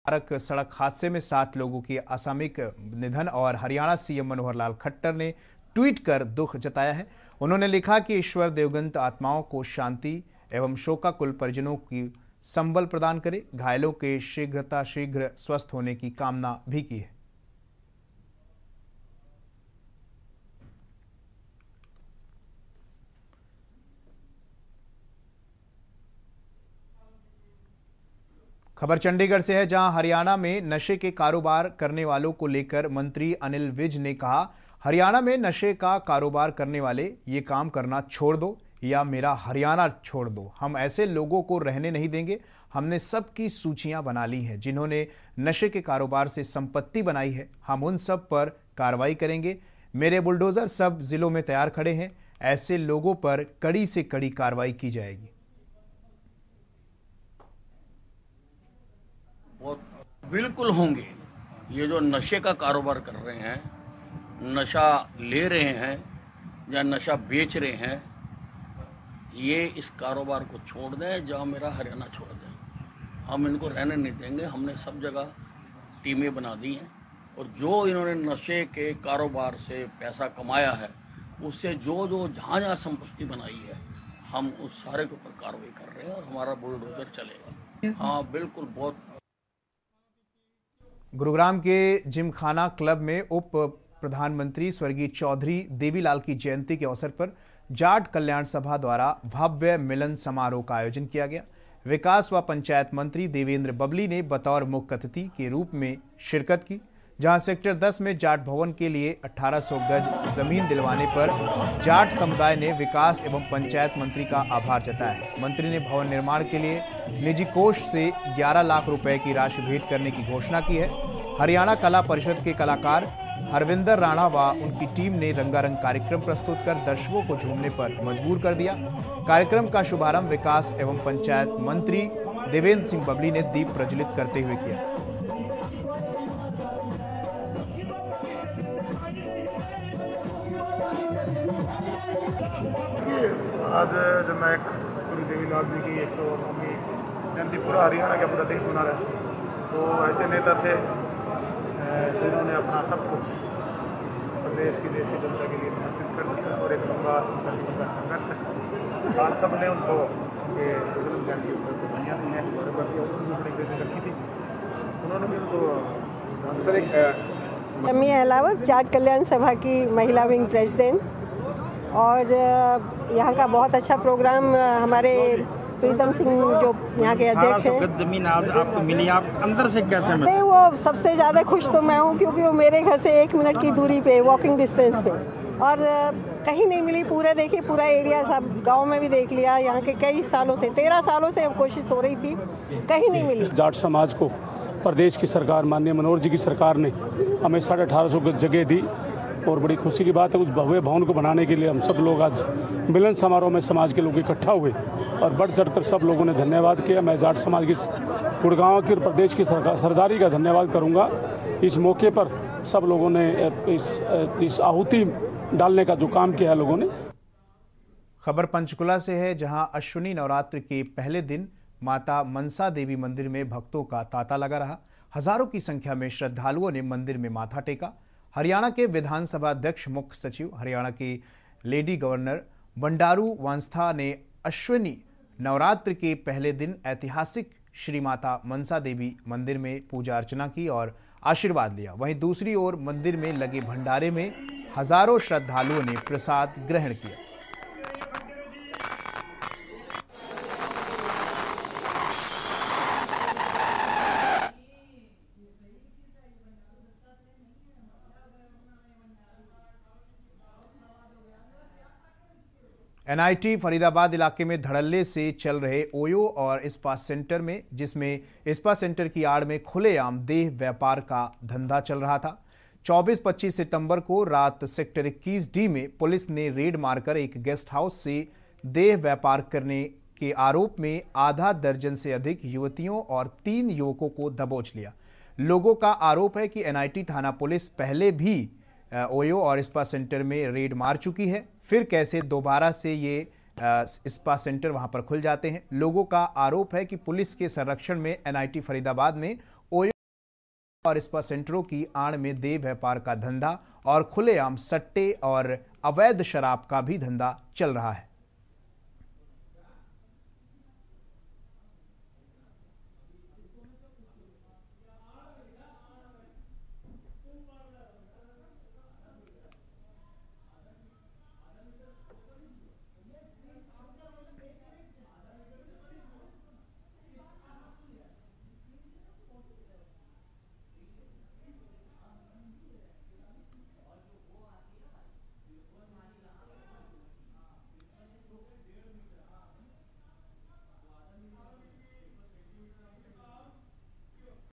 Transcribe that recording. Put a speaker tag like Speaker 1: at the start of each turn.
Speaker 1: सड़क हादसे में 7 लोगों की असामयिक निधन और हरियाणा सीएम मनोहर लाल खट्टर ने ट्वीट कर दुख जताया है। उन्होंने लिखा कि ईश्वर देवगंत आत्माओं को शांति एवं शोकाकुल परिजनों की संबल प्रदान करे। घायलों के शीघ्र स्वस्थ होने की कामना भी की है। खबर चंडीगढ़ से है, जहां हरियाणा में नशे के कारोबार करने वालों को लेकर मंत्री अनिल विज ने कहा, हरियाणा में नशे का कारोबार करने वाले ये काम करना छोड़ दो या मेरा हरियाणा छोड़ दो। हम ऐसे लोगों को रहने नहीं देंगे। हमने सबकी सूचियां बना ली हैं जिन्होंने नशे के कारोबार से संपत्ति बनाई है। हम उन सब पर कार्रवाई करेंगे। मेरे बुलडोजर सब जिलों में तैयार खड़े हैं। ऐसे लोगों पर कड़ी से कड़ी कार्रवाई की जाएगी।
Speaker 2: बिल्कुल होंगे। ये जो नशे का कारोबार कर रहे हैं, नशा ले रहे हैं या नशा बेच रहे हैं, ये इस कारोबार को छोड़ दें, जहाँ मेरा हरियाणा छोड़ दें। हम इनको रहने नहीं देंगे। हमने सब जगह टीमें बना दी हैं और जो इन्होंने नशे के कारोबार से पैसा कमाया है, उससे जो जहाँ संपत्ति बनाई है, हम उस सारे के ऊपर कार्रवाई कर रहे हैं और हमारा बुलडोजर चलेगा। हाँ बिल्कुल। बहुत
Speaker 1: गुरुग्राम के जिमखाना क्लब में उप प्रधानमंत्री स्वर्गीय चौधरी देवीलाल की जयंती के अवसर पर जाट कल्याण सभा द्वारा भव्य मिलन समारोह का आयोजन किया गया। विकास व पंचायत मंत्री देवेंद्र बबली ने बतौर मुख्य अतिथि के रूप में शिरकत की, जहां सेक्टर 10 में जाट भवन के लिए 1800 गज जमीन दिलवाने पर जाट समुदाय ने विकास एवं पंचायत मंत्री का आभार जताया है। मंत्री ने भवन निर्माण के लिए निजी कोष से 11 लाख रुपए की राशि भेंट करने की घोषणा की है। हरियाणा कला परिषद के कलाकार हरविंदर राणा व उनकी टीम ने रंगारंग कार्यक्रम प्रस्तुत कर दर्शकों को झूमने पर मजबूर कर दिया। कार्यक्रम का शुभारंभ विकास एवं पंचायत मंत्री देवेंद्र सिंह बबली ने दीप प्रज्वलित करते हुए किया।
Speaker 3: आज जब मैं गुरु देवीलाल जी की 109वीं जयंती पूरा हरियाणा का पूरा देश मना रहा है, तो ऐसे नेता थे जिन्होंने अपना सब कुछ प्रदेश की देश की जनता के लिए समर्पित कर दिया और एक लंबा जीवन का संघर्ष। आज सब ने उनको जन्म जयंती पर बधाइयाँ दी हैं और बड़ी बेटी रखी थी, उन्होंने भी उनको
Speaker 4: अम्मी अहलावत, जाट कल्याण सभा की महिला विंग प्रेसिडेंट, और यहाँ का बहुत अच्छा प्रोग्राम हमारे प्रीतम सिंह जो यहाँ के अध्यक्ष हैं।
Speaker 5: जमीन आज आपको मिली, आप अंदर से कैसे मिली?
Speaker 4: नहीं, वो सबसे ज़्यादा खुश तो मैं हूँ, क्योंकि वो मेरे घर से 1 मिनट की दूरी पे, वॉकिंग डिस्टेंस पे, और कहीं नहीं मिली। पूरा देखिए, पूरा एरिया सब गांव में भी देख लिया। यहाँ के कई सालों से 13 सालों से कोशिश हो रही थी, कहीं नहीं मिली।
Speaker 6: जाट समाज को प्रदेश की सरकार, माननीय मनोहर जी की सरकार ने हमें 1850 गज जगह दी और बड़ी खुशी की बात है, उस भव्य भवन को बनाने के लिए हम सब लोग आज मिलन समारोह में समाज के लोग इकट्ठा हुए और बढ़ चढ़कर सब लोगों ने धन्यवाद किया। मैं जाट समाज की, गुड़गांव की और प्रदेश की सरदारी का धन्यवाद करूंगा। इस मौके पर सब लोगों ने इस आहुति डालने का जो काम किया है लोगों ने।
Speaker 1: खबर पंचकुला से है, जहां अश्विनी नवरात्र के पहले दिन माता मनसा देवी मंदिर में भक्तों का तांता लगा रहा। हजारों की संख्या में श्रद्धालुओं ने मंदिर में माथा टेका। हरियाणा के विधानसभा अध्यक्ष, मुख्य सचिव, हरियाणा की लेडी गवर्नर बंडारू वांस्था ने अश्विनी नवरात्र के पहले दिन ऐतिहासिक श्री माता मनसा देवी मंदिर में पूजा अर्चना की और आशीर्वाद लिया। वहीं दूसरी ओर मंदिर में लगे भंडारे में हजारों श्रद्धालुओं ने प्रसाद ग्रहण किया। एनआईटी फरीदाबाद इलाके में धड़ल्ले से चल रहे ओयो और इस्पात सेंटर में, जिसमें इस्पात सेंटर की आड़ में खुलेआम देह व्यापार का धंधा चल रहा था। 24-25 सितंबर को रात सेक्टर 21D में पुलिस ने रेड मारकर एक गेस्ट हाउस से देह व्यापार करने के आरोप में आधा दर्जन से अधिक युवतियों और 3 युवकों को दबोच लिया। लोगों का आरोप है कि एनआईटी थाना पुलिस पहले भी ओयो और इस्पात सेंटर में रेड मार चुकी है, फिर कैसे दोबारा से ये इस्पात सेंटर वहां पर खुल जाते हैं। लोगों का आरोप है कि पुलिस के संरक्षण में एनआईटी फरीदाबाद में ओयो और स्पा सेंटरों की आड़ में देह व्यापार का धंधा और खुलेआम सट्टे और अवैध शराब का भी धंधा चल रहा है।